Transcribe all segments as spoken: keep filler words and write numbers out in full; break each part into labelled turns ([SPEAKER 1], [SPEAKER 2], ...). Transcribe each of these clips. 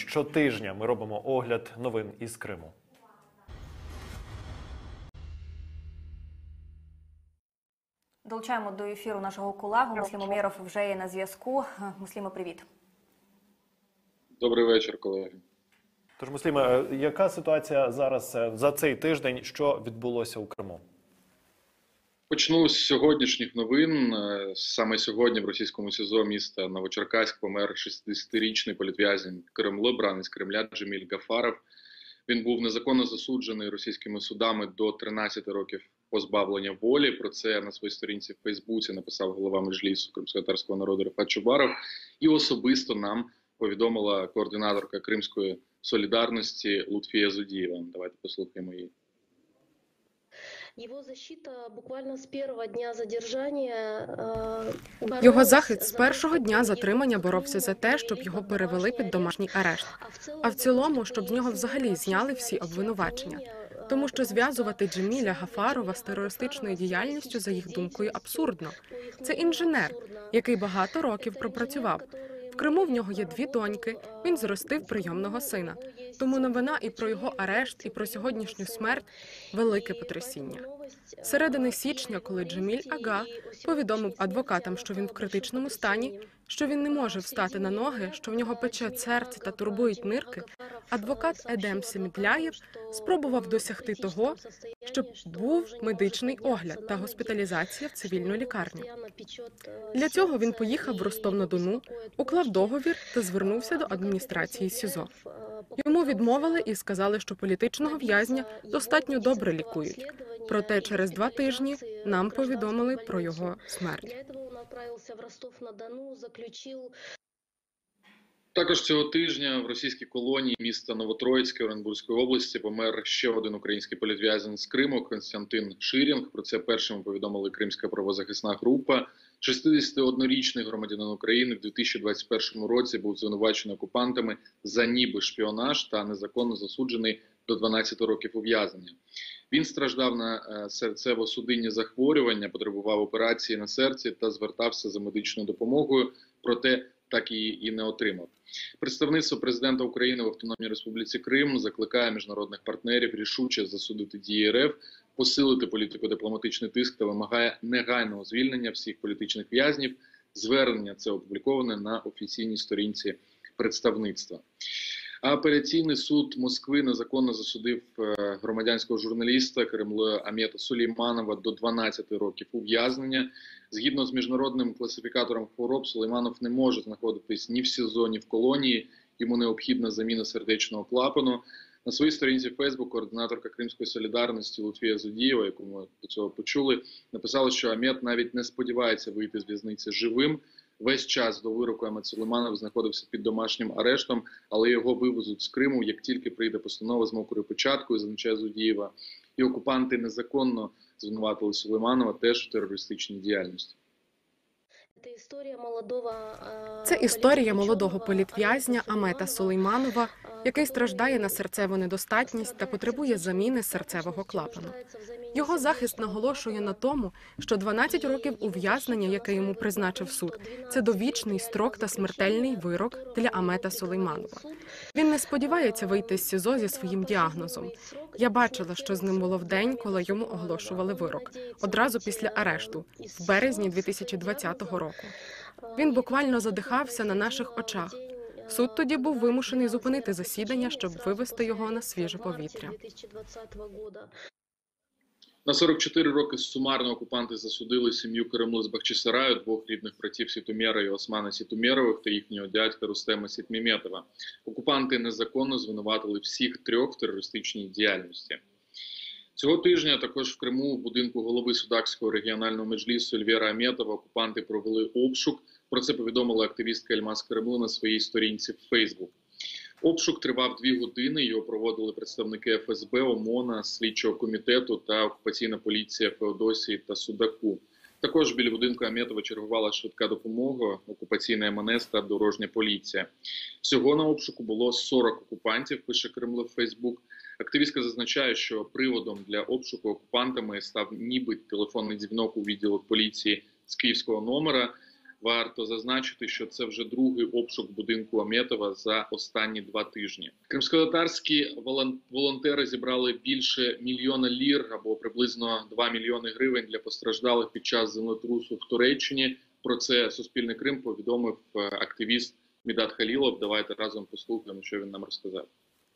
[SPEAKER 1] щотижня ми робимо огляд новин із Криму.
[SPEAKER 2] Долучаємо до ефіру нашого колегу. Муслім Умєров вже є на зв'язку. Мусліме, привіт.
[SPEAKER 3] Добрий вечір, колеги.
[SPEAKER 1] Тож, Мусліме, яка ситуація зараз за цей тиждень, що відбулося у Криму?
[SPEAKER 3] Почну з сьогоднішніх новин. Саме сьогодні в російському СІЗО міста Новочеркаськ помер шістдесятирічний політв'язень Кремлу, бранець Кремля Джеміль Гафаров. Він був незаконно засуджений російськими судами до тринадцяти років позбавлення волі. Про це на своїй сторінці в Фейсбуці написав голова Меджлісу кримськотатарського народу Рефат Чубаров. І особисто нам повідомила координаторка Кримської солідарності Лутфія Зудієва. Давайте послухаємо її.
[SPEAKER 4] Його захист з першого дня затримання боровся за те, щоб його перевели під домашній арешт. А в цілому, щоб з нього взагалі зняли всі обвинувачення. Тому що зв'язувати Джеміля Гафарова з терористичною діяльністю, за їх думкою, абсурдно. Це інженер, який багато років пропрацював. В Криму в нього є дві доньки, він зростив прийомного сина. Тому новина і про його арешт, і про сьогоднішню смерть – велике потрясіння. З середини січня, коли Джеміль Ага повідомив адвокатам, що він в критичному стані, що він не може встати на ноги, що в нього пече серце та турбують нирки, адвокат Едем Семідляєв спробував досягти того, щоб був медичний огляд та госпіталізація в цивільну лікарню. Для цього він поїхав в Ростов-на-Дону, уклав договір та звернувся до адміністрації СІЗО. Йому відмовили і сказали, що політичного в'язня достатньо добре лікують. Проте через два тижні нам повідомили про його смерть.
[SPEAKER 3] Також цього тижня в російській колонії міста Новотроїцьке Оренбурзької області помер ще один український політв'язень з Криму Константин Ширінг. Про це першим повідомили Кримська правозахисна група. шістдесятиоднорічний громадянин України в дві тисячі двадцять першому році був звинувачений окупантами за ніби шпіонаж та незаконно засуджений до дванадцяти років ув'язнення. Він страждав на серцево-судинні захворювання, потребував операції на серці та звертався за медичною допомогою, проте так її і не отримав. Представництво президента України в Автономній Республіці Крим закликає міжнародних партнерів рішуче засудити дії РФ, посилити політико-дипломатичний тиск та вимагає негайного звільнення всіх політичних в'язнів. Звернення це опубліковане на офіційній сторінці представництва. А апеляційний суд Москви незаконно засудив громадянського журналіста Кремлю Амета Сулейманова до дванадцяти років ув'язнення. Згідно з міжнародним класифікатором хвороб, Сулейманов не може знаходитись ні в СІЗО, ні в колонії. Йому необхідна заміна сердечного клапану. На своїй сторінці в Фейсбук координаторка Кримської солідарності Лутфія Зудієва, яку ми до цього почули, написала, що Амет навіть не сподівається вийти з в'язниці живим. Весь час до вироку Амет Сулейманов знаходився під домашнім арештом, але його вивезуть з Криму, як тільки прийде постанова з мокрою печаткою, зазначає Зудієва. І окупанти незаконно звинуватили Сулейманова теж в терористичній діяльності.
[SPEAKER 4] Це історія молодого політв'язня Амета Сулейманова, який страждає на серцеву недостатність та потребує заміни серцевого клапану. Його захист наголошує на тому, що дванадцять років ув'язнення, яке йому призначив суд, це довічний строк та смертельний вирок для Амета Сулейманова. Він не сподівається вийти з СІЗО зі своїм діагнозом. Я бачила, що з ним було в день, коли йому оголошували вирок, одразу після арешту, в березні дві тисячі двадцятого року. Він буквально задихався на наших очах. Суд тоді був вимушений зупинити засідання, щоб вивести його на свіже повітря.
[SPEAKER 3] На сорок чотири роки сумарно окупанти засудили сім'ю Кремлу з Бахчисараю, двох рідних братів Сітумєра і Османа Сітумєрових та їхнього дядька Рустема Сітміметова. Окупанти незаконно звинуватили всіх трьох в терористичній діяльності. Цього тижня також в Криму в будинку голови Судакського регіонального меджлісу Ельвера Аметова окупанти провели обшук. Про це повідомила активістка Ельмаз Кремлу на своїй сторінці в Фейсбук. Обшук тривав дві години, його проводили представники еф ес бе, ОМОНа, слідчого комітету та окупаційна поліція Феодосії та Судаку. Також біля будинку Аметова чергувала швидка допомога, окупаційна ем ен ес та дорожня поліція. Всього на обшуку було сорок окупантів, пише Кремль в Фейсбук. Активістка зазначає, що приводом для обшуку окупантами став ніби телефонний дзвінок у відділок поліції з київського номера. Варто зазначити, що це вже другий обшук будинку Аметова за останні два тижні. Кримськотатарські волонтери зібрали більше мільйона лір або приблизно два мільйони гривень для постраждалих під час землетрусу в Туреччині. Про це Суспільне Крим повідомив активіст Медат Халілов. Давайте разом послухаємо, що він нам розказав.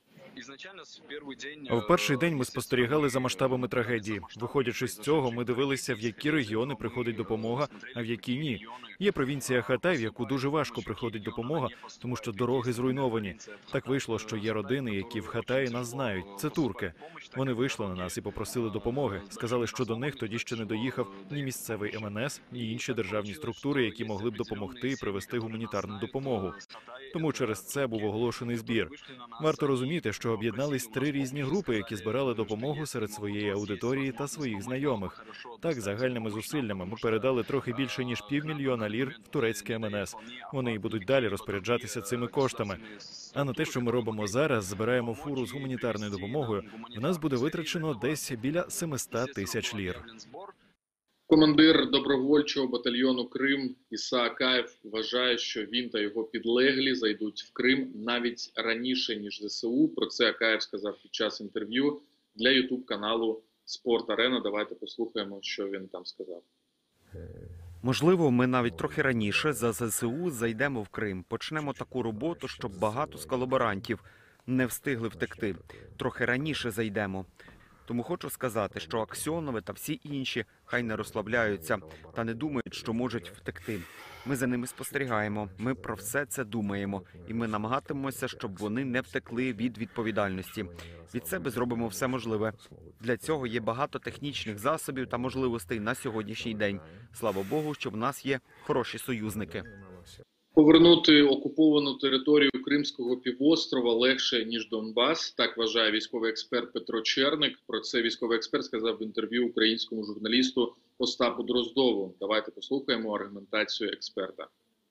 [SPEAKER 5] В перший день ми спостерігали за масштабами трагедії. Виходячи з цього, ми дивилися, в які регіони приходить допомога, а в які ні. Є провінція Хатай, в яку дуже важко приходить допомога, тому що дороги зруйновані. Так вийшло, що є родини, які в Хатаї нас знають. Це турки. Вони вийшли на нас і попросили допомоги. Сказали, що до них тоді ще не доїхав ні місцевий ем ен ес, ні інші державні структури, які могли б допомогти і привезти гуманітарну допомогу. Тому через це був оголошений збір. Варто розуміти, що об'єднались три різні групи, які збирали допомогу серед своєї аудиторії та своїх знайомих. Так, загальними зусиллями ми передали трохи більше, ніж півмільйона лір в турецьке ем ен ес. Вони і будуть далі розпоряджатися цими коштами. А на те, що ми робимо зараз, збираємо фуру з гуманітарною допомогою, в нас буде витрачено десь біля семисот тисяч лір.
[SPEAKER 3] Командир добровольчого батальйону «Крим» Іса Акаєв вважає, що він та його підлеглі зайдуть в Крим навіть раніше, ніж зе се у. Про це Акаєв сказав під час інтерв'ю для ютуб-каналу «Спорт Арена». Давайте послухаємо, що він там сказав.
[SPEAKER 6] Можливо, ми навіть трохи раніше за зе се у зайдемо в Крим. Почнемо таку роботу, щоб багато з колаборантів не встигли втекти. Трохи раніше зайдемо. Тому хочу сказати, що Аксьонови та всі інші хай не розслабляються та не думають, що можуть втекти. Ми за ними спостерігаємо, ми про все це думаємо. І ми намагатимемося, щоб вони не втекли від відповідальності. Від себе зробимо все можливе. Для цього є багато технічних засобів та можливостей на сьогоднішній день. Слава Богу, що в нас є хороші союзники.
[SPEAKER 3] Повернути окуповану територію Кримського півострова легше, ніж Донбас. Так вважає військовий експерт Петро Черник. Про це військовий експерт сказав в інтерв'ю українському журналісту Остапу Дроздову. Давайте послухаємо аргументацію експерта.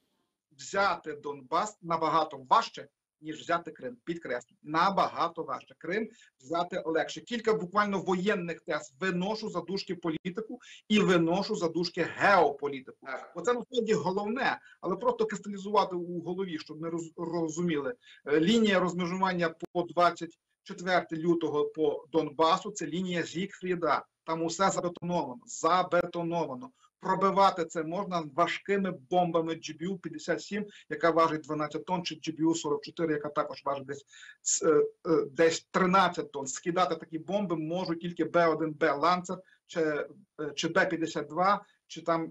[SPEAKER 7] Взяти Донбас набагато важче, ніж взяти Крим. Підкреслю, набагато важче. Крим взяти легше. Кілька буквально воєнних тез виношу за дужки політику і виношу за дужки геополітику. Оце насправді головне, але просто кристалізувати у голові, щоб не роз, розуміли. Лінія розмежування по двадцять четвертого лютого по Донбасу – це лінія Зігфріда. Там усе забетоновано, забетоновано. Пробивати це можна важкими бомбами джі бі ю п'ятдесят сім, яка важить дванадцять тонн, чи джі бі ю сорок чотири, яка також важить десь, десь тринадцять тонн. Скидати такі бомби можуть тільки Б один Б Ланцер, чи, чи Б п'ятдесят два, чи там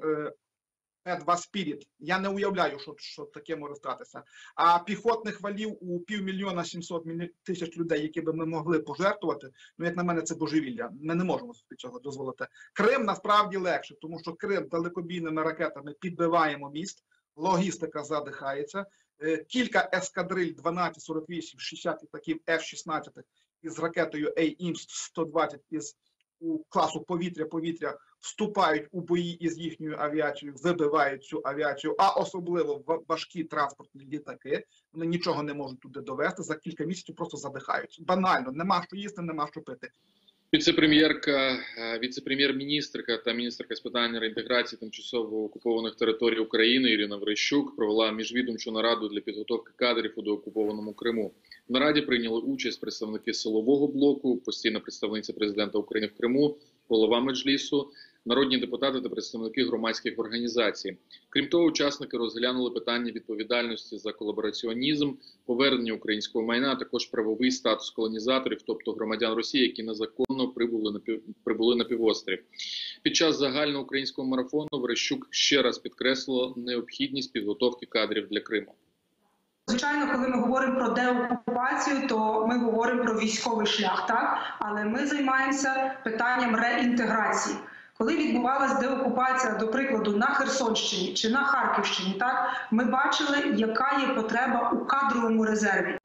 [SPEAKER 7] Б два Спіріт. Я не уявляю, що, що таке може статися. А піхотних валів у півмільйона сімсот тисяч людей, які би ми могли пожертвувати, ну, як на мене, це божевілля. Ми не можемо собі цього дозволити. Крим насправді легше, тому що Крим далекобійними ракетами підбиваємо міст, логістика задихається, кілька ескадриль дванадцять, сорок вісім, шістдесят літаків Ф шістнадцять із ракетою ей ім сто двадцять із у класу повітря-повітря вступають у бої із їхньою авіацією, вибивають цю авіацію, а особливо важкі транспортні літаки. Вони нічого не можуть туди довести, за кілька місяців просто задихаються. Банально, нема що їсти, нема що пити.
[SPEAKER 3] Віце-прем'єрка, віце-прем'єр-міністрка та міністерка з питань реінтеграції тимчасово окупованих територій України Ірина Верещук провела міжвідомчу нараду для підготовки кадрів у деокупованому Криму. В нараді прийняли участь представники силового блоку, постійна представниця президента України в Криму, голова Меджлісу, народні депутати та представники громадських організацій. Крім того, учасники розглянули питання відповідальності за колабораціонізм, повернення українського майна, а також правовий статус колонізаторів, тобто громадян Росії, які незаконно прибули на, пів... прибули на півострів. Під час загального українського марафону Верещук ще раз підкреслила необхідність підготовки кадрів для Криму.
[SPEAKER 8] Звичайно, коли ми говоримо про деокупацію, то ми говоримо про військовий шлях, так? Але ми займаємося питанням реінтеграції. Коли відбувалася деокупація, до прикладу, на Херсонщині чи на Харківщині, так, ми бачили, яка є потреба у кадровому резерві.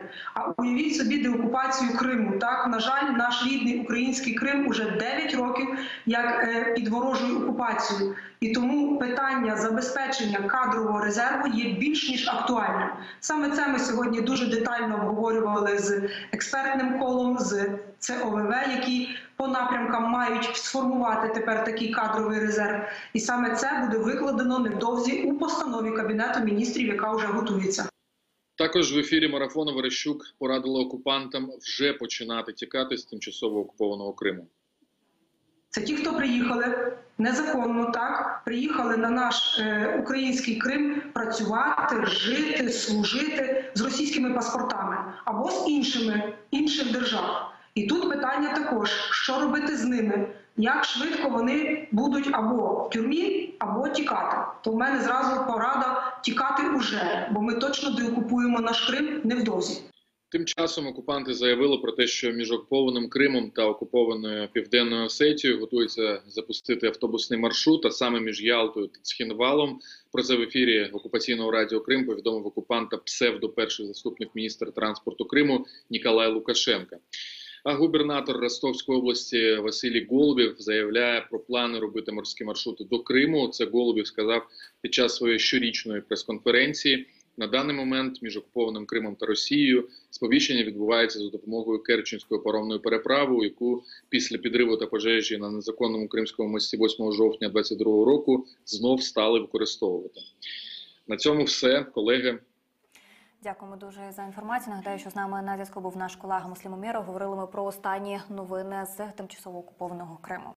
[SPEAKER 8] А уявіть собі деокупацію Криму. Так, на жаль, наш рідний український Крим уже дев'ять років як під ворожою окупацією. І тому питання забезпечення кадрового резерву є більш ніж актуальним. Саме це ми сьогодні дуже детально обговорювали з експертним колом, з це О В В, які по напрямкам мають сформувати тепер такий кадровий резерв. І саме це буде викладено невдовзі у постанові Кабінету міністрів, яка вже готується.
[SPEAKER 3] Також в ефірі марафону Верещук порадила окупантам вже починати тікати з тимчасово окупованого Криму.
[SPEAKER 8] Це ті, хто приїхали незаконно, так, приїхали на наш е, український Крим працювати, жити, служити з російськими паспортами або з іншими, інших держав. І тут питання також, що робити з ними, як швидко вони будуть або в тюрмі, або тікати. То в мене зразу порада тікати уже, бо ми точно деокупуємо наш Крим невдовзі.
[SPEAKER 3] Тим часом окупанти заявили про те, що між окупованим Кримом та окупованою Південною Осетією готуються запустити автобусний маршрут, а саме між Ялтою та Цхінвалом. Про це в ефірі окупаційного радіо Крим повідомив окупанта псевдо-перший заступник міністра транспорту Криму Ніколай Лукашенко. А губернатор Ростовської області Василій Голубєв заявляє про плани робити морські маршрути до Криму. Це Голубєв сказав під час своєї щорічної прес-конференції. На даний момент між окупованим Кримом та Росією сповіщення відбувається за допомогою Керченської паромної переправи, яку після підриву та пожежі на незаконному Кримському мості восьмого жовтня двадцять другого року знов стали використовувати. На цьому все, колеги.
[SPEAKER 2] Дякуємо дуже за інформацію. Нагадаю, що з нами на зв'язку був наш колега Муслім Умєров. Говорили ми про останні новини з тимчасово окупованого Криму.